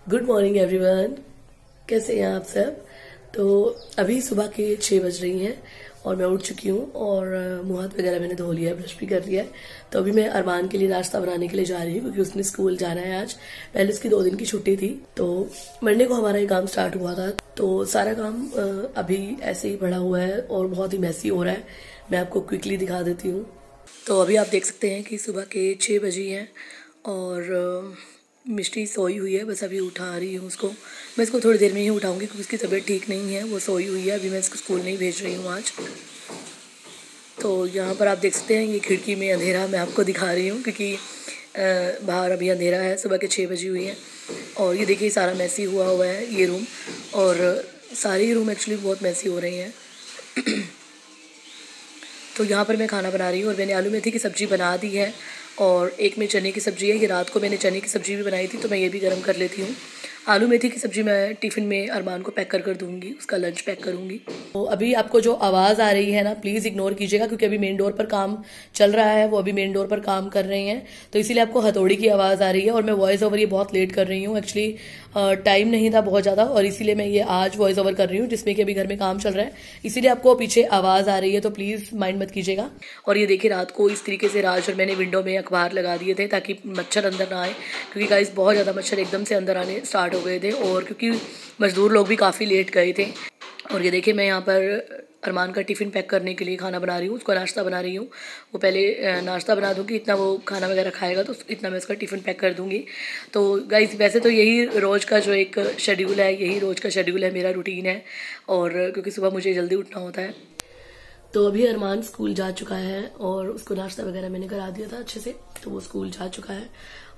Good morning everyone. कैसे हैं आप सब? तो अभी सुबह के 6 बज रही हैं और मैं उठ चुकी हूँ और मुंह हाथ वगैरह मैंने धो लिया है, ब्रश भी कर लिया है। तो अभी मैं अरमान के लिए नाश्ता बनाने के लिए जा रही हूँ क्योंकि उसने स्कूल जाना है आज। पहले उसकी 2 दिन की छुट्टी थी, तो मंडे को हमारा ये काम स्टार्ट हुआ था। तो सारा काम अभी ऐसे ही पड़ा हुआ है और बहुत ही मैसी हो रहा है। मैं आपको क्विकली दिखा देती हूँ। तो अभी आप देख सकते हैं कि सुबह के 6 बजे हैं और मिष्टी सोई हुई है। बस अभी उठा रही हूँ उसको। मैं इसको थोड़ी देर में ही उठाऊंगी क्योंकि उसकी तबीयत ठीक नहीं है, वो सोई हुई है। अभी मैं इसको स्कूल नहीं भेज रही हूँ आज। तो यहाँ पर आप देख सकते हैं ये खिड़की में अंधेरा मैं आपको दिखा रही हूँ क्योंकि बाहर अभी अंधेरा है। सुबह के 6 बजे हुई है और ये देखिए सारा मैसी हुआ है ये रूम, और सारी रूम एक्चुअली बहुत मैसी हो रही हैं। तो यहाँ पर मैं खाना बना रही हूँ और मैंने आलू मेथी की सब्ज़ी बना दी है और एक में चने की सब्ज़ी है। ये रात को मैंने चने की सब्ज़ी भी बनाई थी, तो मैं ये भी गर्म कर लेती हूँ। आलू मेथी की सब्ज़ी मैं टिफ़िन में अरमान को पैक कर दूँगी, उसका लंच पैक करूँगी। तो अभी आपको जो आवाज़ आ रही है ना, प्लीज़ इग्नोर कीजिएगा क्योंकि अभी मेन डोर पर काम चल रहा है। वो अभी मेन डोर पर काम कर रहे हैं, तो इसीलिए आपको हथौड़ी की आवाज़ आ रही है। और मैं वॉइस ओवर ये बहुत लेट कर रही हूँ, एक्चुअली टाइम नहीं था बहुत ज़्यादा, और इसीलिए मैं ये आज वॉइस ओवर कर रही हूँ जिसमें कि अभी घर में काम चल रहा है, इसीलिए आपको पीछे आवाज़ आ रही है। तो प्लीज़ माइंड मत कीजिएगा। और ये देखिए रात को इस तरीके से राज और मैंने विंडो में अखबार लगा दिए थे ताकि मच्छर अंदर ना आए, क्योंकि गाइस बहुत ज़्यादा मच्छर एकदम से अंदर आने स्टार्ट हो गए थे और क्योंकि मज़दूर लोग भी काफ़ी लेट गए थे। और ये देखिए मैं यहाँ पर अरमान का टिफ़िन पैक करने के लिए खाना बना रही हूँ, उसको नाश्ता बना रही हूँ। वो पहले नाश्ता बना दूँगी, इतना वो खाना वगैरह खाएगा तो इतना मैं उसका टिफ़िन पैक कर दूँगी। तो गाइस वैसे तो यही रोज़ का जो एक शेड्यूल है, यही रोज़ का शेड्यूल है, मेरा रूटीन है। और क्योंकि सुबह मुझे जल्दी उठना होता है। तो अभी अरमान स्कूल जा चुका है और उसको नाश्ता वगैरह मैंने करा दिया था अच्छे से, तो वो स्कूल जा चुका है।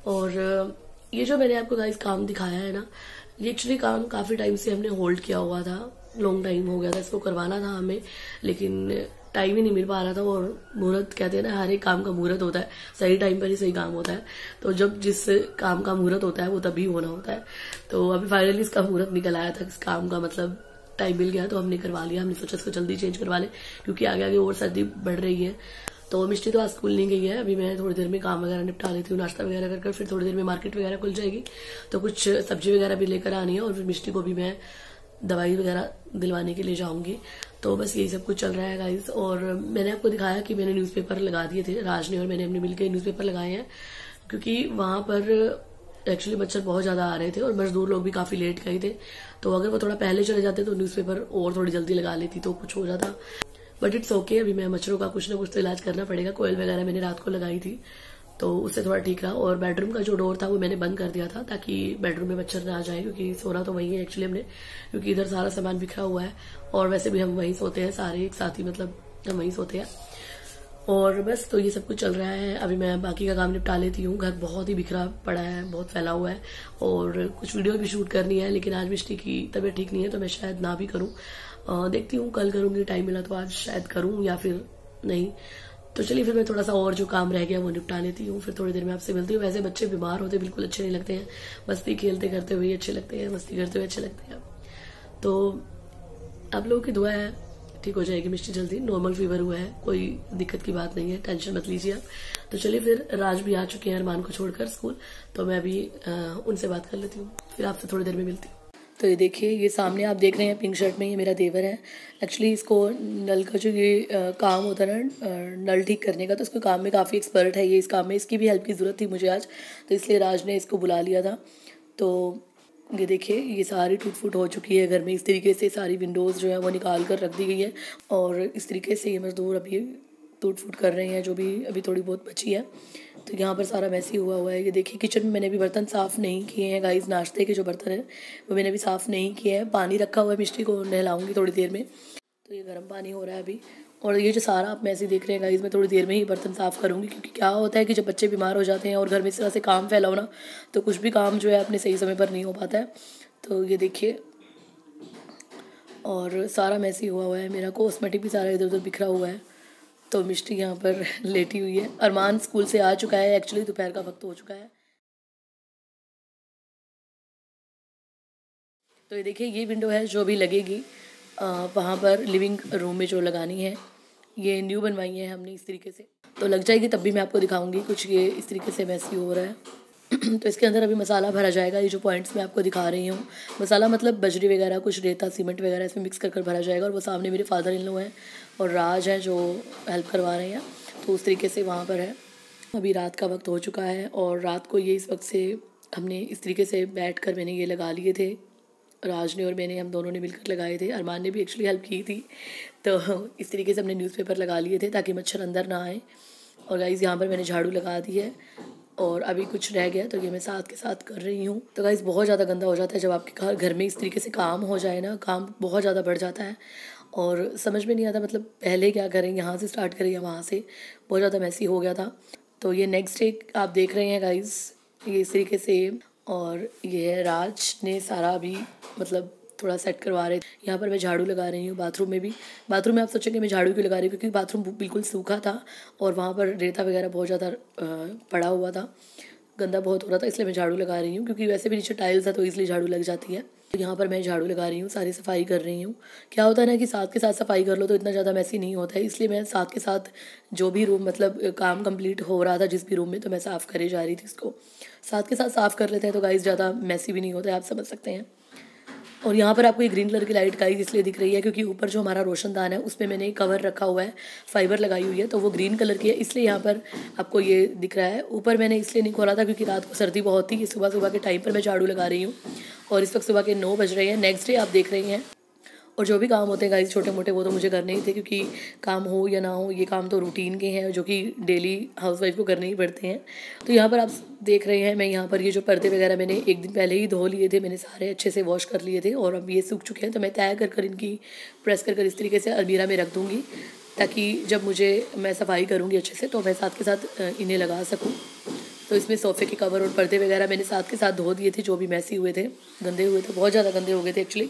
और ये जो मैंने आपको गाइस काम दिखाया है ना, ये एक्चुअली काम काफ़ी टाइम से हमने होल्ड किया हुआ था, लॉन्ग टाइम हो गया था इसको करवाना था हमें, लेकिन टाइम ही नहीं मिल पा रहा था। और मुहूर्त कहते हैं ना, हर एक काम का मुहूर्त होता है, सही टाइम पर ही सही काम होता है। तो जब जिस काम का मुहूर्त होता है वो तभी होना होता है। तो अभी फाइनली इसका मुहूर्त निकल आया था, इस काम का मतलब टाइम मिल गया तो हमने करवा लिया। हमने सोचा इसको जल्दी चेंज करवा लें क्योंकि आगे आगे और सर्दी बढ़ रही है। तो मिष्टी तो आज स्कूल नहीं गई है। अभी मैं थोड़ी देर में काम वगैरह निपटा लेती हूँ, नाश्ता वगैरह कर फिर थोड़ी देर में मार्केट वगैरह खुल जाएगी, तो कुछ सब्जी वगैरह भी लेकर आनी है और फिर मिष्टी को भी मैं दवाई वगैरह दिलवाने के लिए जाऊंगी। तो बस यही सब कुछ चल रहा है गाइस। और मैंने आपको दिखाया कि मैंने न्यूज़पेपर लगा दिए थे, राज ने और मैंने अपने मिलकर न्यूज़पेपर लगाए हैं क्योंकि वहां पर एक्चुअली मच्छर बहुत ज़्यादा आ रहे थे और मजदूर लोग भी काफ़ी लेट गए थे। तो अगर वो थोड़ा पहले चले जाते तो न्यूज़पेपर और थोड़ी जल्दी लगा लेती तो कुछ हो जाता, बट इट्स ओके। अभी मैं मच्छरों का कुछ ना कुछ तो इलाज करना पड़ेगा। कोयल वगैरह मैंने रात को लगाई थी तो उससे थोड़ा ठीक रहा। और बेडरूम का जो डोर था वो मैंने बंद कर दिया था ताकि बेडरूम में मच्छर ना आ जाए, क्योंकि सोना तो वही है एक्चुअली हमने, क्योंकि इधर सारा सामान बिखरा हुआ है और वैसे भी हम वहीं सोते हैं सारे एक साथ ही, मतलब हम वहीं सोते हैं। और बस तो ये सब कुछ चल रहा है। अभी मैं बाकी का काम निपटा लेती हूँ। घर बहुत ही बिखरा पड़ा है, बहुत फैला हुआ है और कुछ वीडियो भी शूट करनी है, लेकिन आज मिष्टी की तबीयत ठीक नहीं है तो मैं शायद ना भी करूँ। देखती हूँ कल करूँगी, टाइम मिला तो आज शायद करूँ या फिर नहीं। तो चलिए फिर मैं थोड़ा सा और जो काम रह गया वो निपटा लेती हूँ, फिर थोड़ी देर में आपसे मिलती हूँ। वैसे बच्चे बीमार होते बिल्कुल अच्छे नहीं लगते हैं, मस्ती खेलते करते हुए अच्छे लगते हैं, मस्ती करते हुए अच्छे लगते हैं। तो आप लोगों की दुआ है ठीक हो जाएगी मिष्टी जल्दी। नॉर्मल फीवर हुआ है, कोई दिक्कत की बात नहीं है, टेंशन मत लीजिए आप। तो चलिए फिर राज भी आ चुके हैं अरमान को छोड़कर स्कूल, तो मैं अभी उनसे बात कर लेती हूँ, फिर आपसे थोड़ी देर में मिलती हूँ। तो ये देखिए ये सामने आप देख रहे हैं पिंक शर्ट में, ये मेरा देवर है। एक्चुअली इसको नल का जो ये काम होता है ना, नल ठीक करने का, तो इसको काम में काफ़ी एक्सपर्ट है ये। इस काम में इसकी भी हेल्प की ज़रूरत थी मुझे आज, तो इसलिए राज ने इसको बुला लिया था। तो ये देखिए ये सारी टूट फूट हो चुकी है घर में। इस तरीके से सारी विंडोज़ जो है वो निकाल कर रख दी गई है और इस तरीके से ये मज़दूर अभी टूट फूट कर रहे हैं जो भी अभी थोड़ी बहुत बची है। तो यहाँ पर सारा मैसी हुआ है। ये देखिए किचन में मैंने अभी बर्तन साफ़ नहीं किए हैं गाइस, नाश्ते के जो बर्तन हैं वो मैंने अभी साफ़ नहीं किए हैं। पानी रखा हुआ है, मिष्टी को नहलाऊंगी थोड़ी देर में, तो ये गर्म पानी हो रहा है अभी। और ये जो सारा आप मैसी देख रहे हैं गाइस, मैं थोड़ी देर में ही बर्तन साफ़ करूँगी, क्योंकि क्या होता है कि जब बच्चे बीमार हो जाते हैं और घर में इस तरह से काम फैला हो ना, तो कुछ भी काम जो है अपने सही समय पर नहीं हो पाता है। तो ये देखिए और सारा मैसी हुआ है, मेरा कॉस्मेटिक भी सारा इधर उधर बिखरा हुआ है। तो मिष्टी यहाँ पर लेटी हुई है। अरमान स्कूल से आ चुका है, एक्चुअली दोपहर का वक्त हो चुका है। तो ये देखिए ये विंडो है जो अभी लगेगी वहाँ पर लिविंग रूम में जो लगानी है, ये न्यू बनवाई है हमने इस तरीके से। तो लग जाएगी तब भी मैं आपको दिखाऊंगी। कुछ ये इस तरीके से मैसी हो रहा है। तो इसके अंदर अभी मसाला भरा जाएगा। ये जो पॉइंट्स मैं आपको दिखा रही हूँ, मसाला मतलब बजरी वगैरह, कुछ रेता सीमेंट वगैरह इसमें मिक्स कर भरा जाएगा। और वो सामने मेरे फादर इन लॉ हैं और राज हैं जो हेल्प करवा रहे हैं, तो उस तरीके से वहाँ पर है। अभी रात का वक्त हो चुका है और रात को ये इस वक्त से हमने इस तरीके से बैठ कर मैंने ये लगा लिए थे, राज ने और मैंने, हम दोनों ने मिलकर लगाए थे। अरमान ने भी एक्चुअली हेल्प की थी। तो इस तरीके से हमने न्यूज़पेपर लगा लिए थे ताकि मच्छर अंदर ना आए। और गाइज़ यहाँ पर मैंने झाड़ू लगा दी है और अभी कुछ रह गया तो ये मैं साथ के साथ कर रही हूँ। तो गाइज़ बहुत ज़्यादा गंदा हो जाता है जब आपके घर में इस तरीके से काम हो जाए ना, काम बहुत ज़्यादा बढ़ जाता है और समझ में नहीं आता मतलब पहले क्या करें, यहाँ से स्टार्ट करें या वहाँ से। बहुत ज़्यादा मैसी हो गया था। तो ये नेक्स्ट डे आप देख रहे हैं गाइज़, ये इस तरीके से। और ये है राज ने सारा अभी मतलब थोड़ा सेट करवा रहे थे। यहाँ पर मैं झाड़ू लगा रही हूँ बाथरूम में भी। बाथरूम में आप सोचेंगे मैं झाड़ू क्यों लगा रही हूँ, क्योंकि बाथरूम बिल्कुल सूखा था और वहाँ पर रेता वगैरह बहुत ज़्यादा पड़ा हुआ था, गंदा बहुत हो रहा था, इसलिए मैं झाड़ू लगा रही हूँ। क्योंकि वैसे भी नीचे टाइल्स है तो इसलिए झाड़ू लग जाती है। तो यहाँ पर मैं झाड़ू लगा रही हूँ, सारी सफाई कर रही हूँ। क्या होता है ना कि साथ के साथ सफाई कर लो तो इतना ज़्यादा मैसी नहीं होता है, इसलिए मैं साथ के साथ जो भी रूम मतलब काम कंप्लीट हो रहा था जिस भी रूम में, तो मैं साफ़ करे जा रही थी इसको। साथ के साथ साफ़ कर लेते हैं तो गाइस ज़्यादा मैसी भी नहीं होता है, आप समझ सकते हैं। और यहाँ पर आपको ये ग्रीन कलर की लाइट गाइस इसलिए दिख रही है क्योंकि ऊपर जो हमारा रोशनदान है उसमें मैंने कवर रखा हुआ है, फाइबर लगाई हुई है, तो वो ग्रीन कलर की है, इसलिए यहाँ पर आपको ये दिख रहा है। ऊपर मैंने इसलिए नहीं खोला था क्योंकि रात को सर्दी बहुत थी। सुबह सुबह के टाइम पर मैं झाड़ू लगा रही हूँ और इस वक्त सुबह के 9 बज रहे हैं। नेक्स्ट डे आप देख रही हैं। और जो भी काम होते हैं गाइस छोटे मोटे, वो तो मुझे करने ही थे क्योंकि काम हो या ना हो ये काम तो रूटीन के हैं जो कि डेली हाउसवाइफ को करने ही पड़ते हैं। तो यहाँ पर आप देख रहे हैं मैं यहाँ पर ये जो पर्दे वगैरह मैंने एक दिन पहले ही धो लिए थे, मैंने सारे अच्छे से वॉश कर लिए थे और अब ये सूख चुके हैं। तो मैं तय कर इनकी प्रेस कर इस तरीके से अलमीरा में रख दूँगी ताकि जब मैं सफाई करूँगी अच्छे से तो मैं साथ के साथ इन्हें लगा सकूँ। तो इसमें सोफ़े के कवर और पर्दे वगैरह मैंने साथ के साथ धो दिए थे, जो भी मैसी हुए थे, गंदे हुए थे, बहुत ज़्यादा गंदे हो गए थे एक्चुअली।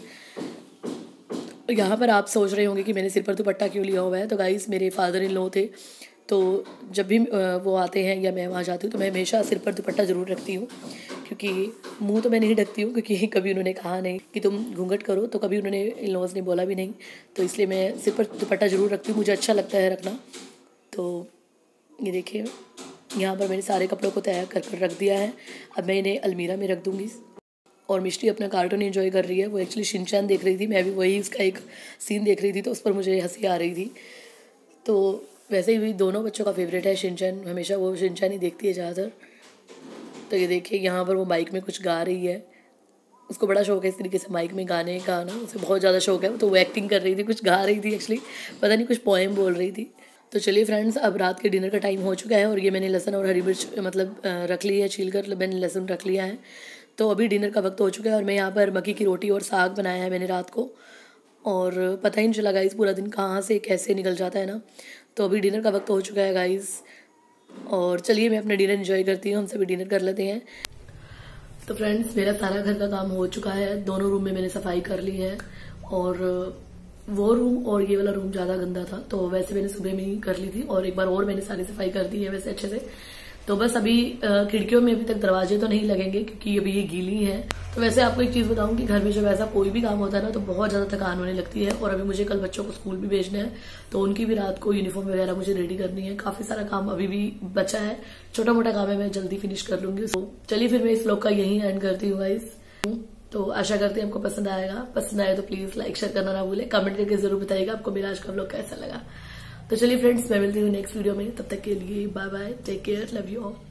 यहाँ पर आप सोच रहे होंगे कि मैंने सिर पर दुपट्टा क्यों लिया हुआ है। तो गाइस मेरे फादर इन लॉ थे, तो जब भी वो आते हैं या मैं वहाँ जाती हूँ तो मैं हमेशा सिर पर दुपट्टा ज़रूर रखती हूँ, क्योंकि मुंह तो मैं नहीं ढकती हूँ क्योंकि कभी उन्होंने कहा नहीं कि तुम घूंघट करो, तो कभी उन्होंने इन लॉज ने बोला भी नहीं। तो इसलिए मैं सिर पर दुपट्टा ज़रूर रखती हूँ, मुझे अच्छा लगता है रखना। तो ये देखिए यहाँ पर मैंने सारे कपड़ों को तैयार कर रख दिया है। अब मैं इन्हें अलमीरा में रख दूँगी। और मिष्टी अपना कार्टून एंजॉय कर रही है, वो एक्चुअली शिनचैन देख रही थी, मैं भी वही उसका एक सीन देख रही थी, तो उस पर मुझे हंसी आ रही थी। तो वैसे ही दोनों बच्चों का फेवरेट है शिनचैन, हमेशा वो शिनचैन ही देखती है ज़्यादातर। तो ये देखिए यहाँ पर वो माइक में कुछ गा रही है, उसको बड़ा शौक है इस तरीके से माइक में गाने का ना, उसे बहुत ज़्यादा शौक है। तो वो एक्टिंग कर रही थी, कुछ गा रही थी एक्चुअली, पता नहीं कुछ पोएम बोल रही थी। तो चलिए फ्रेंड्स, अब रात के डिनर का टाइम हो चुका है और ये मैंने लहसुन और हरी मिर्च मतलब रख ली है, छील कर मैंने लहसुन रख लिया है। तो अभी डिनर का वक्त हो चुका है और मैं यहाँ पर मक्की की रोटी और साग बनाया है मैंने रात को, और पता ही नहीं चला गाइस पूरा दिन कहाँ से कैसे निकल जाता है ना। तो अभी डिनर का वक्त हो चुका है गाइस, और चलिए मैं अपना डिनर एंजॉय करती हूँ, हम सभी डिनर कर लेते हैं। तो फ्रेंड्स मेरा सारा घर का काम हो चुका है, दोनों रूम में मैंने सफाई कर ली है, और वो रूम और ये वाला रूम ज़्यादा गंदा था तो वैसे मैंने सुबह में ही कर ली थी, और एक बार और मैंने सारी सफाई कर दी है वैसे अच्छे से। तो बस अभी खिड़कियों में अभी तक दरवाजे तो नहीं लगेंगे क्योंकि अभी ये गीली है। तो वैसे आपको एक चीज़ बताऊं कि घर में जब ऐसा कोई भी काम होता है ना तो बहुत ज़्यादा थकान होने लगती है, और अभी मुझे कल बच्चों को स्कूल भी भेजना है तो उनकी भी रात को यूनिफॉर्म वगैरह मुझे रेडी करनी है, काफ़ी सारा काम अभी भी बचा है, छोटा मोटा काम है, मैं जल्दी फिनिश कर लूंगी। तो चलिए फिर मैं इस व्लॉग का यहीं एंड करती हूँ गाइस। तो आशा करते हैं आपको पसंद आएगा, पसंद आए तो प्लीज लाइक शेयर करना ना भूले, कमेंट करके जरूर बताइएगा आपको मेरा आज का व्लॉग कैसा लगा। तो चलिए फ्रेंड्स मैं मिलती हूँ नेक्स्ट वीडियो में, तब तक के लिए bye bye, take care, love you all.